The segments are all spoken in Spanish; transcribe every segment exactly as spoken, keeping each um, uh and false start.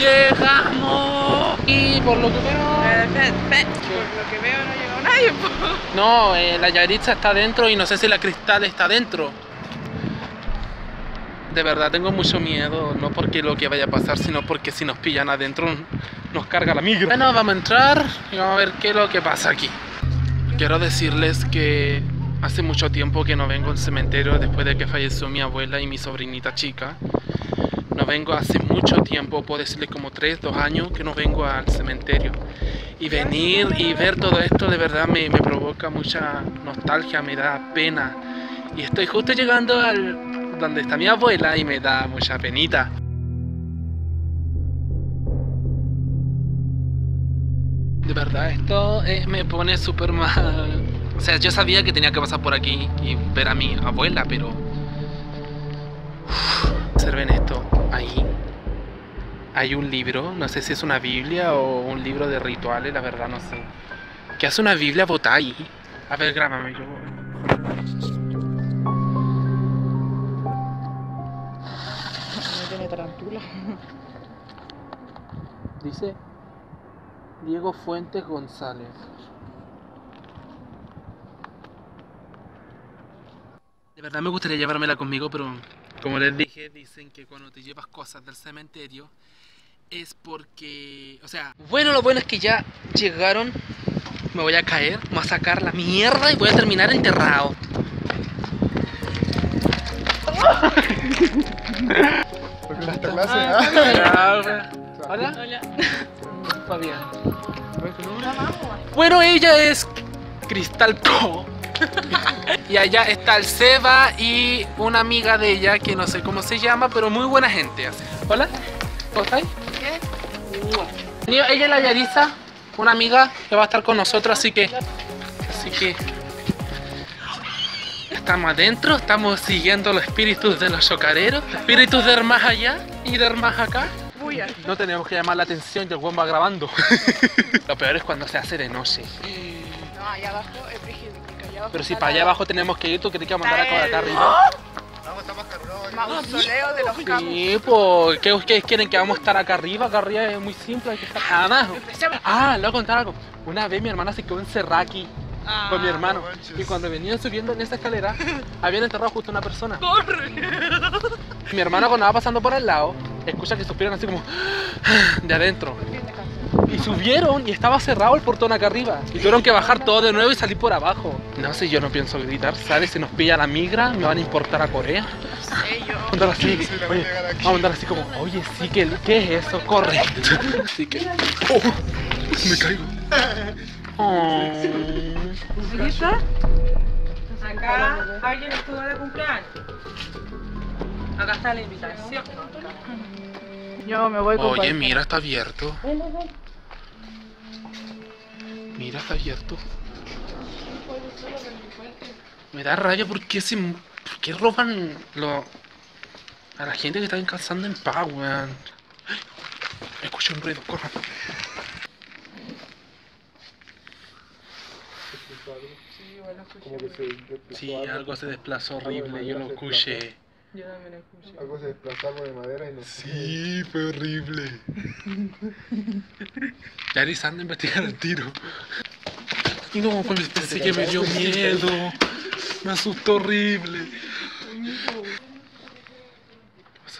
¡Llegamos! Y por lo que veo... Eh, fe, fe. Por lo que veo no ha llegado nadie, po. No, eh, la Yaritza está dentro y no sé si la Cristal está dentro. De verdad tengo mucho miedo, no porque lo que vaya a pasar, sino porque si nos pillan adentro nos carga la migra. Bueno, vamos a entrar y vamos a ver qué es lo que pasa aquí. Quiero decirles que hace mucho tiempo que no vengo al cementerio después de que falleció mi abuela y mi sobrinita chica. No vengo hace mucho tiempo, puedo decirles como tres, dos años que no vengo al cementerio. Y venir y ver todo esto de verdad me, me provoca mucha nostalgia, me da pena. Y estoy justo llegando al donde está mi abuela y me da mucha penita. De verdad, esto eh, me pone súper mal. O sea, yo sabía que tenía que pasar por aquí y ver a mi abuela, pero... Uf, observen esto, ahí hay un libro, no sé si es una Biblia o un libro de rituales, la verdad no sé. ¿Qué hace una Biblia botada ahí? A ver, grábame yo. No tiene tarantula. Dice Diego Fuentes González. De verdad me gustaría llevármela conmigo, pero como les dije, dicen que cuando te llevas cosas del cementerio es porque... O sea, bueno, lo bueno es que ya llegaron. Me voy a caer, me voy a sacar la mierda y voy a terminar enterrado. Porque esta clase, Ah, ¿ah? hola. Hola. Hola. Fabián. Bueno, ella es Cristal Co. Y allá está el Seba y una amiga de ella que no sé cómo se llama, pero muy buena gente. Hola, ¿cómo estáis? ¿Qué? Ella es la Yaritza, una amiga que va a estar con nosotros, así que... Así que... Estamos adentro, estamos siguiendo los espíritus de los chocareros, espíritus del más allá y del más acá. Bulla. No tenemos que llamar la atención y el buen va grabando. Lo peor es cuando se hace de noche. No, allá abajo es brígido, porque allá abajo Pero si está para allá la- abajo tenemos que ir, ¿tú crees que vamos a andar acá, acá el- arriba? Vamos, está más cargado. Mausoleo de los capos. Sí, pues, ¿qué ustedes quieren que vamos a estar acá arriba? Acá arriba es muy simple, hay que estar abajo. Empecemos. Ah, le voy a contar algo. Una vez mi hermana se quedó encerrada aquí Ah, con mi hermano. no manches. Y cuando venían subiendo en esa escalera, habían enterrado justo una persona. ¡Corre! Mi hermano cuando va pasando por al lado, escucha que suspiran así como de adentro. Y subieron y estaba cerrado el portón acá arriba. Y tuvieron que bajar todo de nuevo y salir por abajo. No sé, yo no pienso gritar, ¿sabes? Si nos pilla la migra, me van a importar a Corea. No sé, yo. Vamos a andar así, Sí, la voy a oye, llegar aquí. vamos a andar así como, oye, sí, que, ¿qué es eso? Corre. Así que, oh, me caigo. Oh. ¿Listo? Acá alguien estuvo de cumpleaños. Acá está la invitación. Yo me voy con Oye, cualquiera. mira, está abierto. Mira, está abierto. Me da rabia porque se, ¿por qué roban lo, a la gente que está descansando en paz, weón? Escuché un ruido, corran. Como que se desplazó Sí, algo se desplazó horrible, yo lo escuché. Yo también lo escuché. Algo se desplazó, algo de madera y no Sí, fue horrible. Yaris anda a investigar el tiro. Y no, pues pensé que me dio miedo. Me asustó horrible. ¿Qué pasó?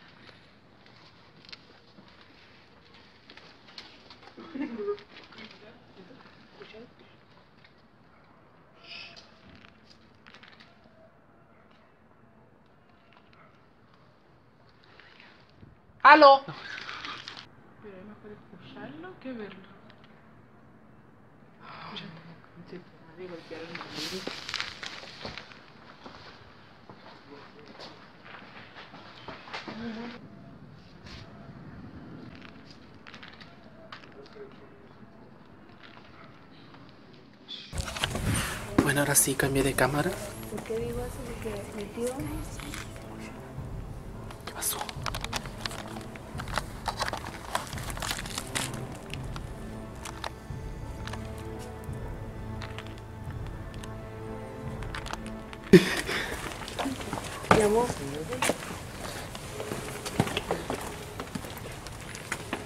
¡Aló! Pero es mejor escucharlo que verlo. Bueno, ahora sí cambié de cámara. ¿Por qué digo eso? Porque mi tío ¿Qué pasó? llamó.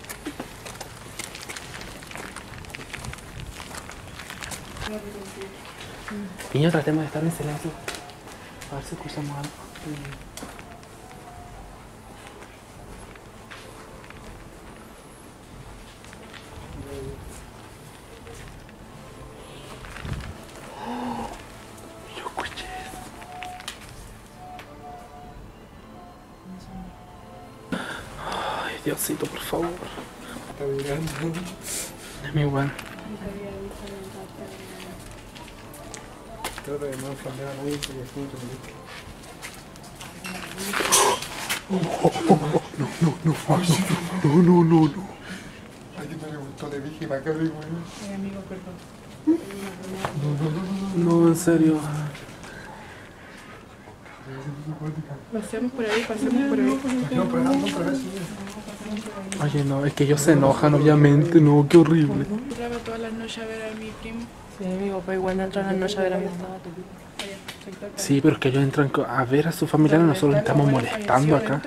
Niño, tratemos de estar en silencio. A ver si escuchamos algo. Yo escuché eso. Ay, Diosito, por favor. Está mirando. Es mi igual. Trata de no ofender a nadie porque es mucho película. No, no, no, no, no, no, no. Alguien me gustó, le dije, para acá, güey. Ay, amigo, perdón. No, en serio. Pasemos por ahí, pasemos por ahí. No, pero no, otra vez. Oye, no, es que ellos se enojan, obviamente, no, qué horrible. Entraba todas las noches a ver a mi primo. Sí, amigo, pero igual no entran las noches a ver a mi Sí, pero es que ellos entran a ver a sus familiares, nosotros estamos molestando acá.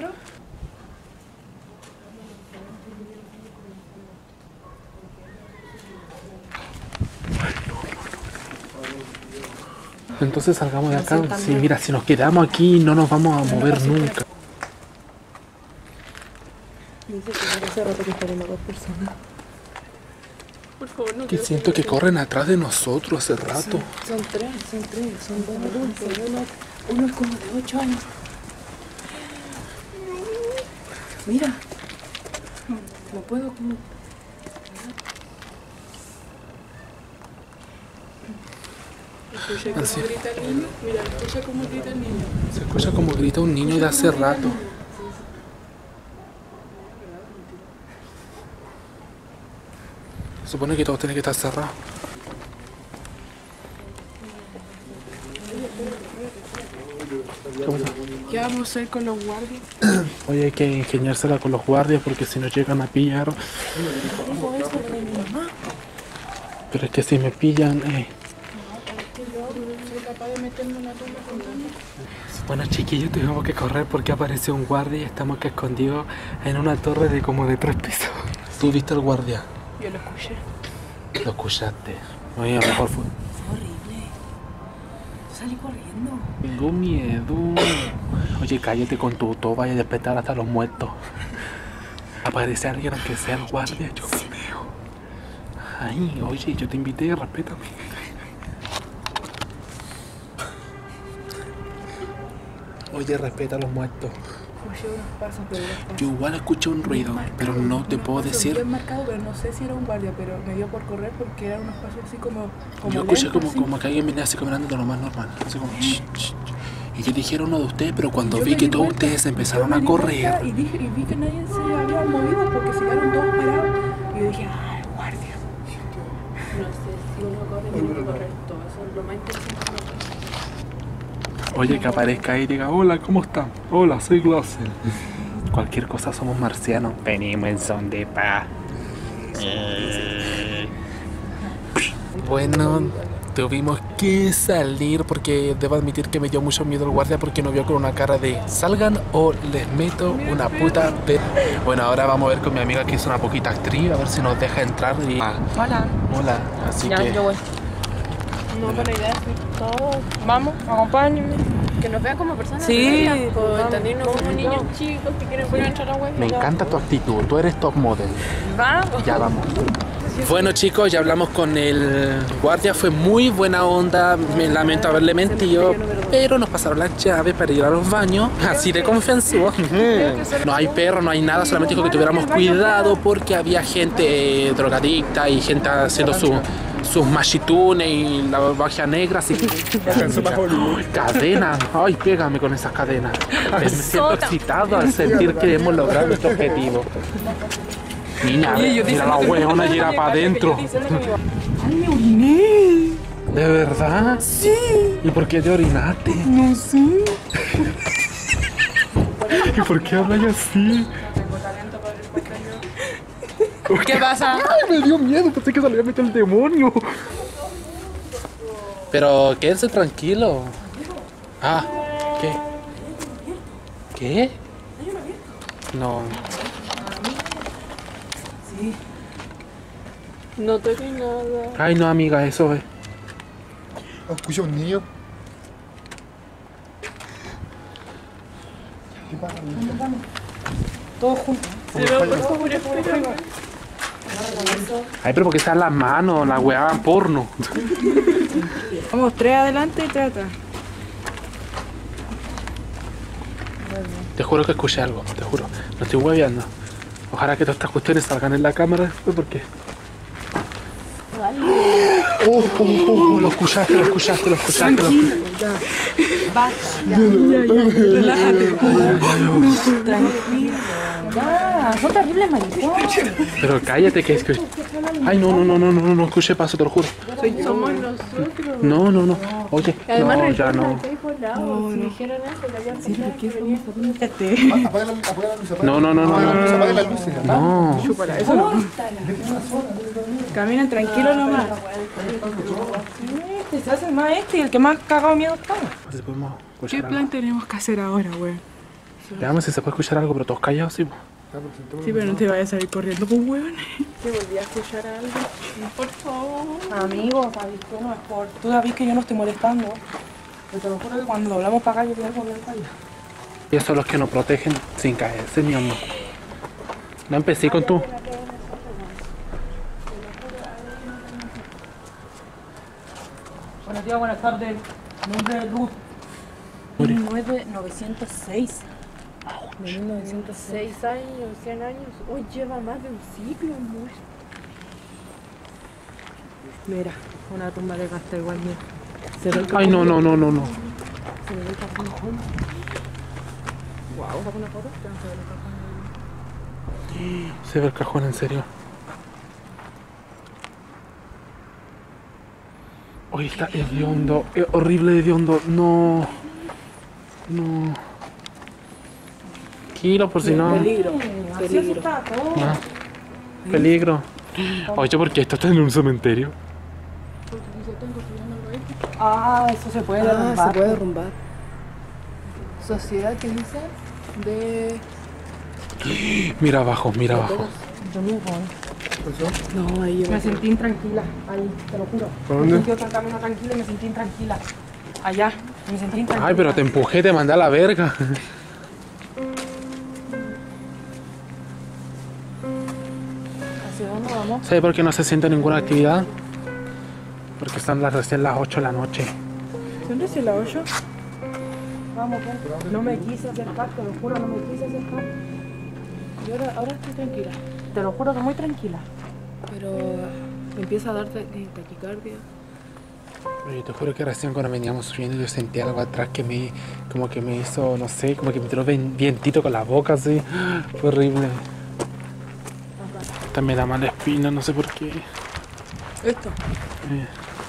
Entonces salgamos de acá. Sí, mira, si nos quedamos aquí no nos vamos a mover nunca. Dice que hace rato que están en dos personas. Por favor, no Que siento que corren atrás de nosotros hace rato. Son tres, son tres, son dos adultos y uno, uno es como de ocho años. Mira, no puedo como... Escucha cómo Así. grita el niño. Mira, escucha cómo grita el niño. Se escucha como grita un niño de hace rato. Se supone que todo tiene que estar cerrado. ¿Cómo está? ¿Qué vamos a hacer con los guardias? Oye, hay que ingeniársela con los guardias porque si nos llegan a pillar. Pero es que si me pillan, eh. ¿Soy capaz de meterme en la tumba contando? Bueno, chiquillos, tuvimos que correr porque apareció un guardia y estamos que escondidos en una torre de como de tres pisos. ¿Tú viste al guardia? Yo lo escuché. Lo escuchaste. Oye, a lo mejor fue. Fue horrible. Salí corriendo. Tengo miedo. Oye, cállate con tu toba y a despertar hasta los muertos. Aparece alguien aunque sea el guardia, yo creo. Ay, oye, yo te invité, respétame. Oye, respeta a los muertos. Escuché unos pasos, pero los pasos. Yo igual escuché un ruido, pero no te puedo decir. Bien marcado, pero no sé si era un guardia, pero me dio por correr porque eran unos pasos así como. como Yo escuché lentos, como, así. como que alguien venía así caminando de lo más normal. Así como. "Shh, shh". Y yo dije era uno de ustedes, pero cuando Yo vi me que di todos vuelta, ustedes yo empezaron me a di correr. vuelta Y, dije, y vi que nadie se había movido porque se quedaron todos parados. Y yo dije, ah, el guardia. No sé si uno corre o tiene que correr todo. Eso es lo más interesante. Oye, que aparezca ahí y diga, hola, ¿cómo están? Hola, soy Glossel. Cualquier cosa somos marcianos. Venimos en son de paz. Bueno, tuvimos que salir porque debo admitir que me dio mucho miedo el guardia porque nos vio con una cara de salgan o les meto una puta pe... Bueno, ahora vamos a ver con mi amiga que es una poquita actriz, a ver si nos deja entrar y... Hola. Hola, así Ya, que... yo voy. No, buena idea. Todos, vamos, acompáñenme. Que nos vean como personas. Sí, Pues vamos. también no como niños chicos que quieren poder entrar a web. Me encanta tu actitud, tú eres top model. Vamos. Ya vamos. Bueno chicos, ya hablamos con el guardia, fue muy buena onda, me lamento haberle mentido, pero nos pasaron las llaves para ir a los baños, así de confianzudo. No hay perro, no hay nada, solamente dijo que tuviéramos cuidado porque había gente eh, drogadicta y gente haciendo su, sus machitunes y la magia negra, así que... Ay, cadena, ay, pégame con esas cadenas. Me siento excitado al sentir que hemos logrado nuestro objetivo. Niña, mira la huevona y era para adentro. Ay, me oriné. ¿De verdad? Sí. ¿Y por qué te orinaste? No sé. ¿Y por qué hablas así? ¿Qué pasa? Ay, me dio miedo, pensé que se le había metido el demonio. Pero quédense tranquilo. Ah, ¿qué? ¿Qué? No. No toqué nada. Ay, no, amiga, eso es. Escucha un niño. ¿Qué pasa? Todos juntos. Pero por favor, espérame. Ay, pero porque está en las manos, la weá porno. Vamos, tres adelante y tres atrás. Te juro que escuché algo, te juro. No estoy hueveando. Ojalá que todas estas cuestiones salgan en la cámara después porque... Oh, oh, oh, oh, lo escuchaste, lo escuchaste, lo escuchaste. Lo... Basta, ya, ya, ya, relájate. Tranquila. Ya, son terribles maricones. Pero cállate que es que... Ay, no, no, no, no, no, no, escuché paso, te lo juro. Somos nosotros. No, no, no. Oye, Además, no, ya no. Si dijeron eso, le habían Sí, pero ¿qué pensado somos? que Cállate. Apaga la, apaga la luz, apaga No, no, no, no, apaga la no. luz, apaga la luz. No. Chúpala, eso no. Caminen tranquilos nomás. Este se hace más este y el que más cagado miedo está. Si podemos ¿Qué escuchar plan algo. tenemos que hacer ahora, güey? Veamos si se puede escuchar algo, pero todos callados, sí. po. Sí, pero no te vayas a salir corriendo, pues, weón. que volví a escuchar algo. Por favor. Amigo, sabes que no es por... Tú sabes que yo no estoy molestando. Pero te lo juro que cuando doblamos para acá yo quiero volver para allá. Y esos son los que nos protegen sin caerse, mi amor. No empecé con tú. Buenos días, buenas tardes. Nombre de Ruth. Muri. mil novecientos seis. De mil novecientos seis. Seis años, cien años. Hoy lleva más de un siglo, amor. Mira, una tumba de gasta igual, mira. Se ve el Ay, no, no, no, no, no. Se ve el cajón. Guau, ¿saca una foto? Ya no se ve el cajón. Se ve el cajón, en serio. Oye, está hediondo. Es horrible hediondo. No. No. Tranquilo, por si no. Peligro. Peligro. Está todo. Ah, peligro. Oye, ¿por qué esto está en un cementerio? Ah, eso se puede derrumbar. Ah, se puede derrumbar. Sociedad que dice de... Mira abajo, mira abajo. No, ahí Me sentí intranquila, ahí, te lo juro. ¿Por Me dónde? sentí otro camino tranquilo y me sentí intranquila. Allá, me sentí intranquila. Ay, pero te empujé, te mandé a la verga. ¿Hacia dónde vamos? ¿Sabes por qué no se siente ninguna actividad? Porque están las recién las ocho de la noche. ¿Dónde es el ocho? Vamos, ven. No me quise acercar, te lo juro, no me quise acercar. Y ahora, ahora estoy tranquila. Te lo juro que muy tranquila. Pero me empieza a dar ta- eh, taquicardia. Oye, te juro que recién cuando veníamos subiendo yo sentí algo atrás que me, como que me hizo, no sé, como que me tiró ven- vientito con la boca así. Fue horrible. También da mala espina, no sé por qué. Esto. Eh,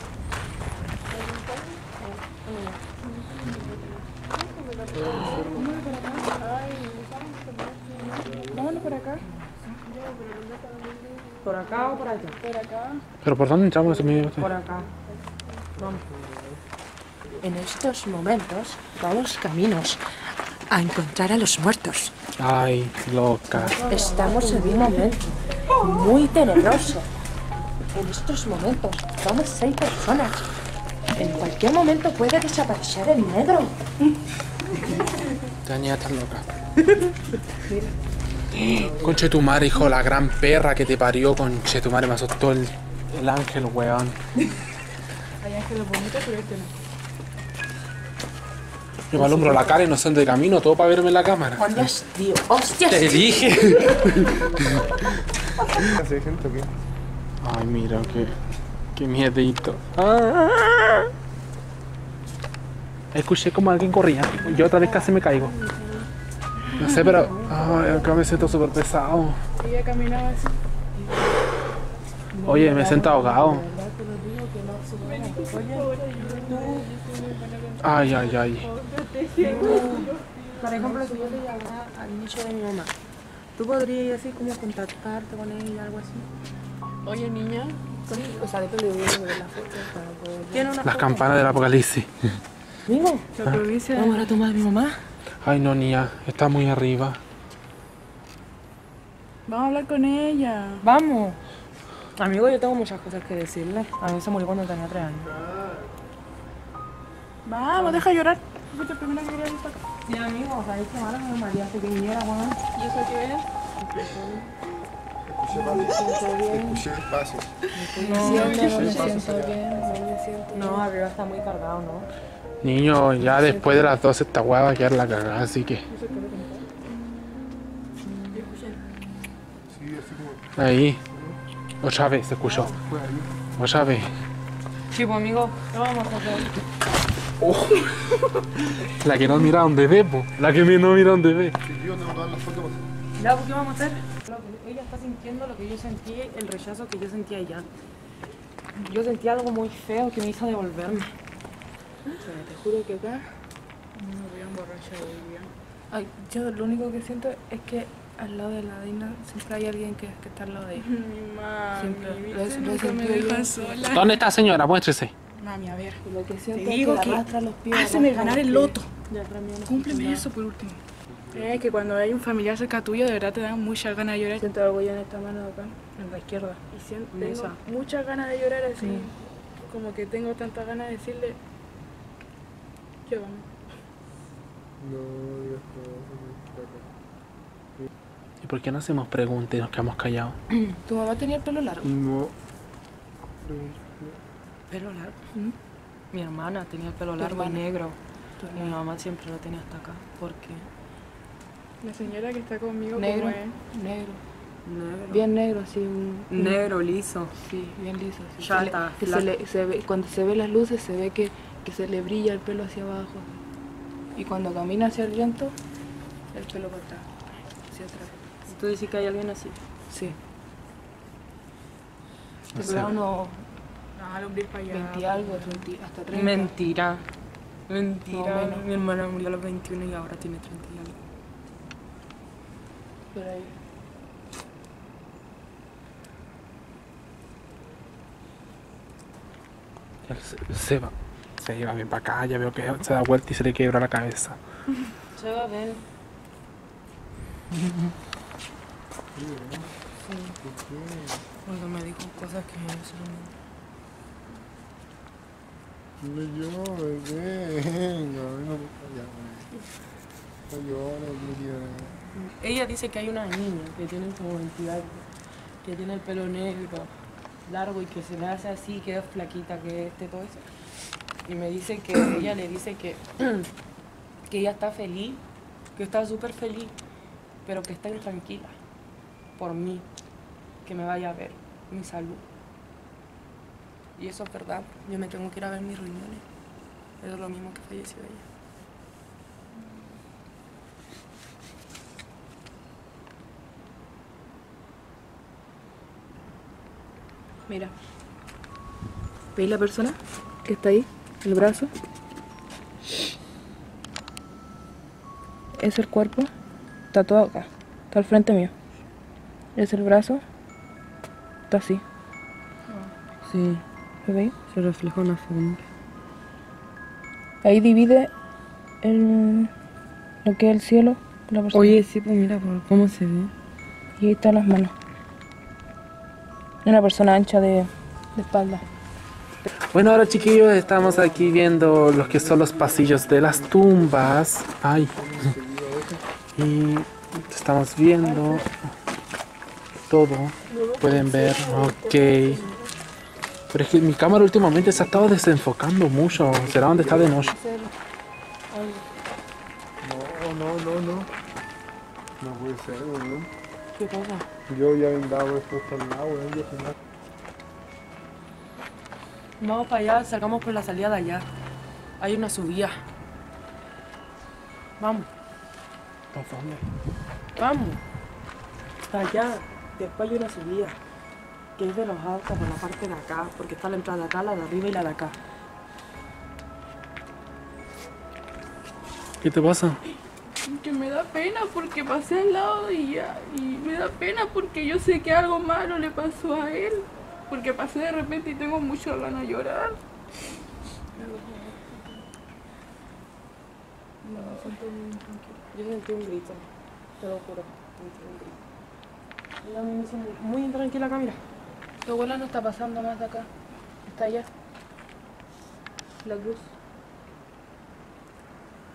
Vámonos por acá. ¿Por acá o por allá? Por acá. ¿Pero por dónde entramos? Se me dio- Por acá. Vamos. En estos momentos vamos caminos a encontrar a los muertos. Ay, loca. Estamos en un momento muy tenebroso. En estos momentos vamos seis personas. En cualquier momento puede desaparecer el negro. Esta niña está loca. Conche tu madre, hijo, la gran perra que te parió, conche tu madre, me asustó el, el ángel, weón. Hay ángeles bonitos, pero este no. Yo me alumbro la cara y no sé de camino, todo para verme en la cámara. ¡Hostias, tío! ¡Hostias! Te dije. ¿Hace gente o qué? Ay, mira, qué, qué miedito. Ah. Escuché como alguien corría. Yo otra vez casi me caigo. No sé, pero ay, acá me siento súper pesado. Ella caminaba así. Oye, me siento ahogado. Ay, ay, ay. Por ejemplo, si yo te llamara al inicio de mi mamá, ¿tú podrías así como contactarte con ella, algo así? Oye, niña. O sea, depende de uno de la foto para poder... ¿Tiene una Las foto? campanas del apocalipsis. Amigo, La provincia vamos a la tumba de mi mamá. Ay, no, niña, está muy arriba. Vamos a hablar con ella. Vamos. Amigo, yo tengo muchas cosas que decirle. A mí se murió cuando tenía tres años. Vamos, deja llorar. Fuiste primero que quería estar. Sí, amigo, sabéis que mala me mareaste que viniera, weón. ¿Y eso qué es? Escuché pasos. No, no me me siento siento bien, no me siento No, arriba está muy cargado, ¿no? Niño, ya después de las doce esta hueá va a quedar la cagada, así que... Sí, así como. Ahí. Otra vez se escuchó. Fue ahí. Otra vez. Sí, pues amigo, ¿qué vamos a hacer? Oh. La que no mira donde ve, po. La que no mira donde ve. Sí, yo no me dar las fotos. Ya, ¿por qué vamos a hacer? Lo que ella está sintiendo lo que yo sentí, el rechazo que yo sentía allá. Yo sentía algo muy feo que me hizo devolverme. Pero te juro que acá no me voy a emborrachar hoy día. Ay, yo lo único que siento es que al lado de la Dina siempre hay alguien que, que está al lado de ella. Mi mami, Siempre. ¿viste? Lo- lo Nunca me sentí deja yo. sola. ¿Dónde está señora? Muéstrese. Mami, a ver. Lo que siento Te es digo que, que arrastra los pies. Háceme arrastra ganar los el pies. loto. Ya, para mí no Cúmpleme pasa eso por último. Es que cuando hay un familiar cerca tuyo, de verdad te dan muchas ganas de llorar. Siento algo ya en esta mano de acá, nada. En la izquierda. y siento, En tengo esa. muchas ganas de llorar así. Sí. Como que tengo tantas ganas de decirle. Llévame. No digas cosas. ¿Y por qué no hacemos preguntas y nos quedamos callados? ¿Tu mamá tenía el pelo largo? No. ¿Pelo largo? ¿Mm? Mi hermana tenía el pelo Tu largo y hermana. negro. Tu Y mi mamá siempre lo tenía hasta acá. ¿Por qué? La señora que está conmigo, Negro. ¿cómo es? Negro. Negro. Bien negro, así. Un, un- Negro, liso. Sí, bien liso. sí. Chata, Se le- flaca. se le- se ve- cuando se ve las luces se ve que, que se le brilla el pelo hacia abajo. Y cuando camina hacia el viento, el pelo para atrás. Hacia atrás. Tú dices que hay alguien así. Sí. No Te sé. dura unos No, al hombre para allá. veinte algo, treinta, hasta treinta. Mentira. Más Mentira. o menos. Mi hermana murió a los veintiuno y ahora tiene treinta y algo. Por ahí. Ya Se, se va. Se lleva bien para acá, ya veo que se da vuelta y se le quiebra la cabeza. Se va a ver. Porque me dijo cosas que eso No llores, venga, no ya, no llores, Miriam. Ella dice que hay una niña que tiene como veinte años, que tiene el pelo negro, largo y que se le hace así, que es flaquita, que este, todo eso. Y me dice que ella le dice que, que ella está feliz, que está súper feliz, pero que está intranquila por mí, que me vaya a ver, mi salud. Y eso es verdad, yo me tengo que ir a ver mis riñones. Eso es lo mismo que falleció ella. Mira. ¿Veis la persona que está ahí? El brazo. Es el cuerpo. Está todo acá. Está al frente mío. Es el brazo. Está así. Sí, ¿Lo veis? se refleja una forma. Ahí divide el, lo que es el cielo. La persona. Oye, sí, pues mira por cómo se ve. Y ahí están las manos. Una persona ancha de, de espalda. Bueno, ahora chiquillos, estamos aquí viendo los que son los pasillos de las tumbas. Ay. Y estamos viendo todo. Pueden ver, ok. Pero es que mi cámara últimamente se ha estado desenfocando mucho. ¿Será donde está de noche? No, no, no, no. No puede ser, weón. ¿Qué pasa? Yo ya vendaba esto hasta el lado, weón. Yo fumaba. Vamos para allá, salgamos por la salida de allá. Hay una subida. Vamos, vamos. Para allá, después hay una subida. Que es de los altos por la parte de acá, porque está la entrada de acá, la de arriba y la de acá. ¿Qué te pasa? Que me da pena porque pasé al lado de ella. Y me da pena porque yo sé que algo malo le pasó a él. Porque pasé de repente y tengo mucho ganas de llorar. Yo sentí un grito, te lo juro, sentí un grito. Y a mí me hizo muy, muy intranquila acá, mira. Tu abuela no está pasando más de acá. Está allá. La cruz.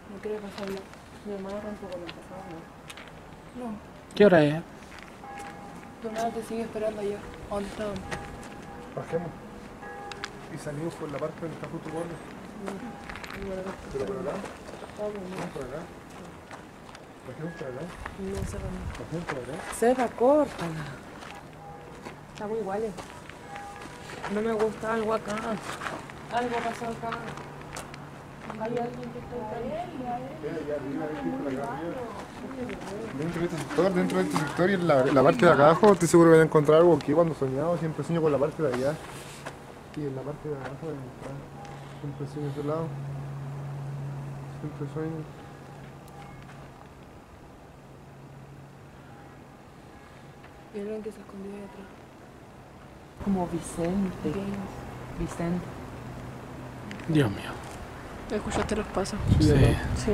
No quiere pasarla. Mi hermano tampoco me pasaba, ¿no? No. ¿Qué hora es? Tu hermano te sigue esperando allá. ¿A dónde estaban? Bajemos. Y salimos por la parte donde está justo Gordo. ¿Pero por acá? ¿Bajemos por acá? ¿Bajemos por acá? No sé dónde. ¿Bajemos por acá? Seba, córtala. Estamos iguales. No me gusta algo acá. Algo pasó acá. Hay alguien que está acá. Dentro de este sector, dentro de este sector y en la, la parte de acá abajo, estoy seguro que voy a encontrar algo que cuando soñado siempre sueño con la parte de allá. Y en la parte de abajo de acá, siempre sueño ese lado. Siempre sueño. Y alguien que se escondió ahí atrás. Como Vicente. Vicente. Dios mío. ¿Escuchaste los pasos? Sí. Sí.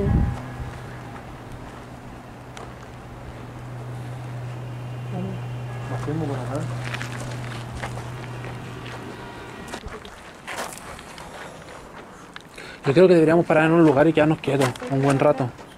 Bajemos por acá. Yo creo que deberíamos parar en un lugar y quedarnos quietos un buen rato. Sí.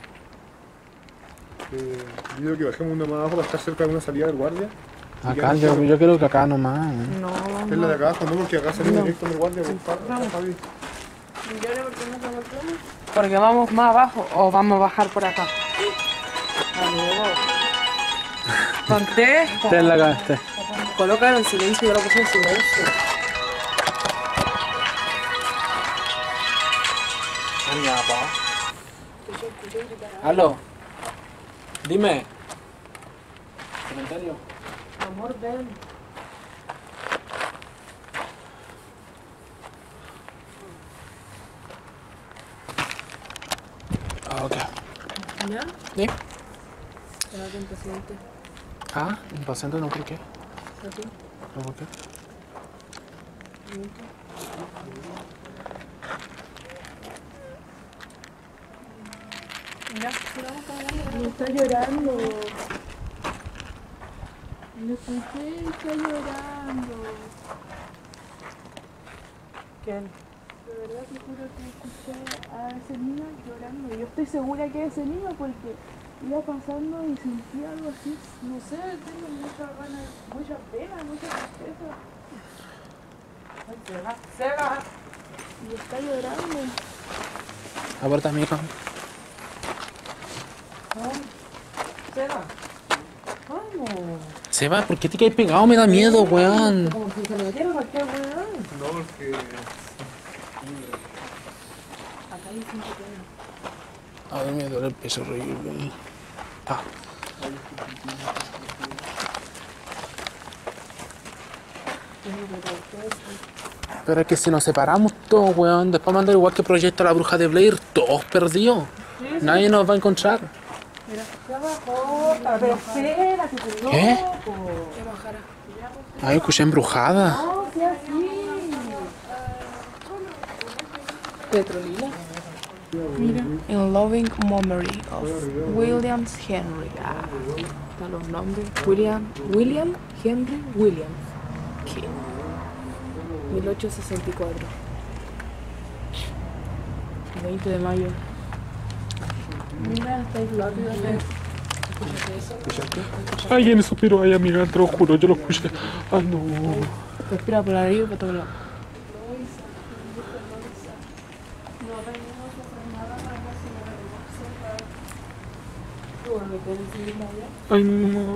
Eh, yo digo que bajemos una más abajo para estar cerca de una salida del guardia. Acá, yo, yo creo que acá nomás. ¿eh? No, Es la de acá abajo, no, porque acá salimos directo del guardia. Vamos. Javi. ¿Y ahora por qué no se encontramos? Porque vamos más abajo o vamos a bajar por acá. Amigo. Contesta. Ten la cara, este. Colócalo en silencio, yo lo puse en silencio. Aló. Dime. ¿Comentario? Amor, ven. Ah, ok. ¿Ya? ¿Sí? Quédate impaciente. Ah, impaciente, no por qué. ¿Así? ¿No por qué? Ya, sigamos caminando. Me está llorando. Lo escuché, está llorando. ¿Quién? De verdad te juro que escuché a ese niño llorando. Yo estoy segura que es ese niño porque iba pasando y sentí algo así. No sé, tengo mucha ganas, mucha pena, mucha tristeza. Ay, Seba. Seba. Y está llorando. Aporta, amigo. Seba. Vamos. Seba, ¿por qué te quedas pegado? Me da miedo, weón. Como si se lo metiera cualquier weón. No, porque... Acá hay cinco penas. A ver, me duele el peso horrible. Ah. Pero es que si nos separamos todos, weón, después mandar igual que Proyecto La Bruja de Blair, todos perdidos. Nadie nos va a encontrar. Ya bajó, pero espérate, tu loco. ¿Qué? Que bajara. Ay, escuché embrujada. No, sea así. Petrolina. Mira. In Loving Memory of William Henry. Ah, están los nombres. William, William Henry Williams. ¿Qué? mil ochocientos sesenta y cuatro. veinte de mayo. Mira, está rápido. Ay, me suspiro, ay, amiga, te lo juro, yo lo escuché. Ay, no. Respira por la nariz y por todo lado. Ay, no.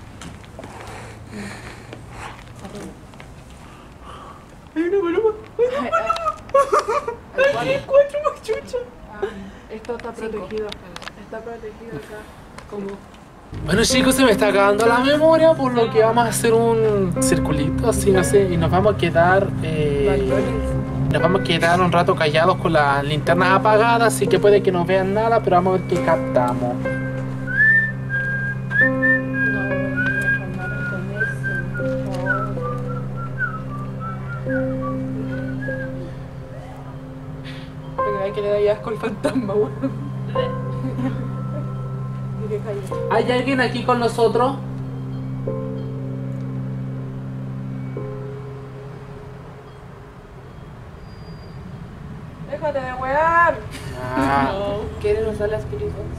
Esto está protegido. Está protegido acá. Como Bueno, chicos, se me está acabando la memoria, por lo que vamos a hacer un circulito, así, no sé, y nos vamos a quedar... Eh, nos vamos a quedar un rato callados con las linternas apagadas, así que puede que no vean nada, pero vamos a ver qué captamos. porque hay que le da asco el fantasma, weón. ¿Hay alguien aquí con nosotros? Déjate de wear. Ah, Ah. ¿Quieren usar la Spirit Box?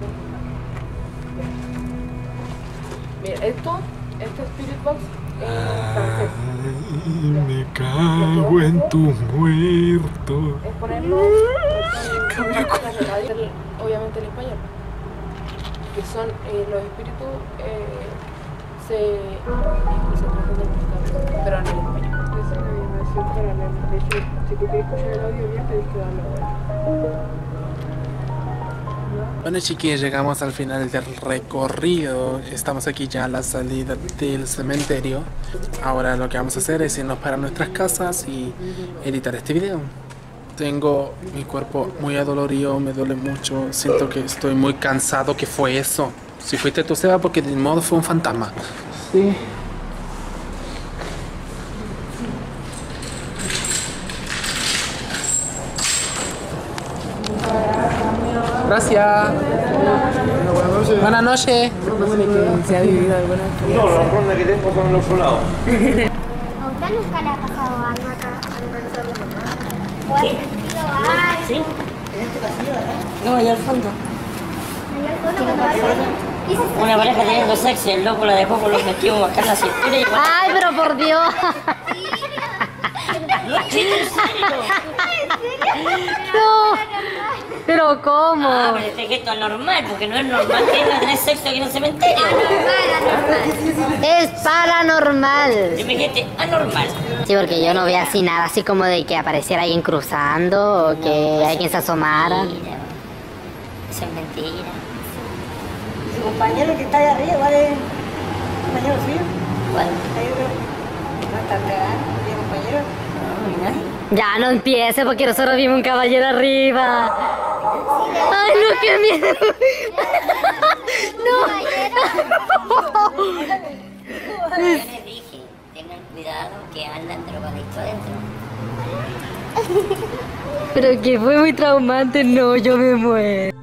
Mira, esto, este Spirit Box es francés. Ay, me cago en tus muertos. Es ponerlo, obviamente en español, que son eh, los espíritus eh, se, se tratan del pescado, pero en el español. Esa es la animación para leer. De hecho, si tú quieres escuchar el audio bien, tenés que darle vuelta. Bueno, chiquillos, llegamos al final del recorrido. Estamos aquí ya a la salida del cementerio. Ahora lo que vamos a hacer es irnos para nuestras casas y editar este video. Tengo mi cuerpo muy adolorido, me duele mucho, siento que estoy muy cansado. ¿Qué fue eso? Si fuiste tú, Seba, porque de modo fue un fantasma. Sí. Gracias. Buenas noches. Buenas noches. Se ha vivido alguna No, los rondas que tengo son los lados. ¿A usted nunca le ha pasado algo acá? ¿O has sentido algo? ¿Sí? No, allá al fondo. ¿Allá al fondo cuando vas a- Una pareja teniendo sexo y el loco la dejó con los vestidos acá en la cintura y bueno. Ay, pero por Dios. No, chico, en serio. No. Pero Ah, ¿cómo? pero este gesto es normal, porque no es normal que venga a tener sexo aquí en el cementerio. Es paranormal. Yo me dijiste anormal. Sí, porque yo no veo así nada, así como de que apareciera alguien cruzando o que alguien se asomara. Mentira. Eso es mentira. Su compañero que está allá arriba, ¿vale? ¿Compañero suyo? ¿Cuál? Ahí otro. ¿No está cagando? ¿Mi compañero? No, ni nadie. Ya no empiece porque nosotros vimos un caballero arriba. Ay, no, qué miedo. No. Yo les dije, tengan cuidado que andan drogadictos adentro. Pero que fue muy traumante, no, yo me muero.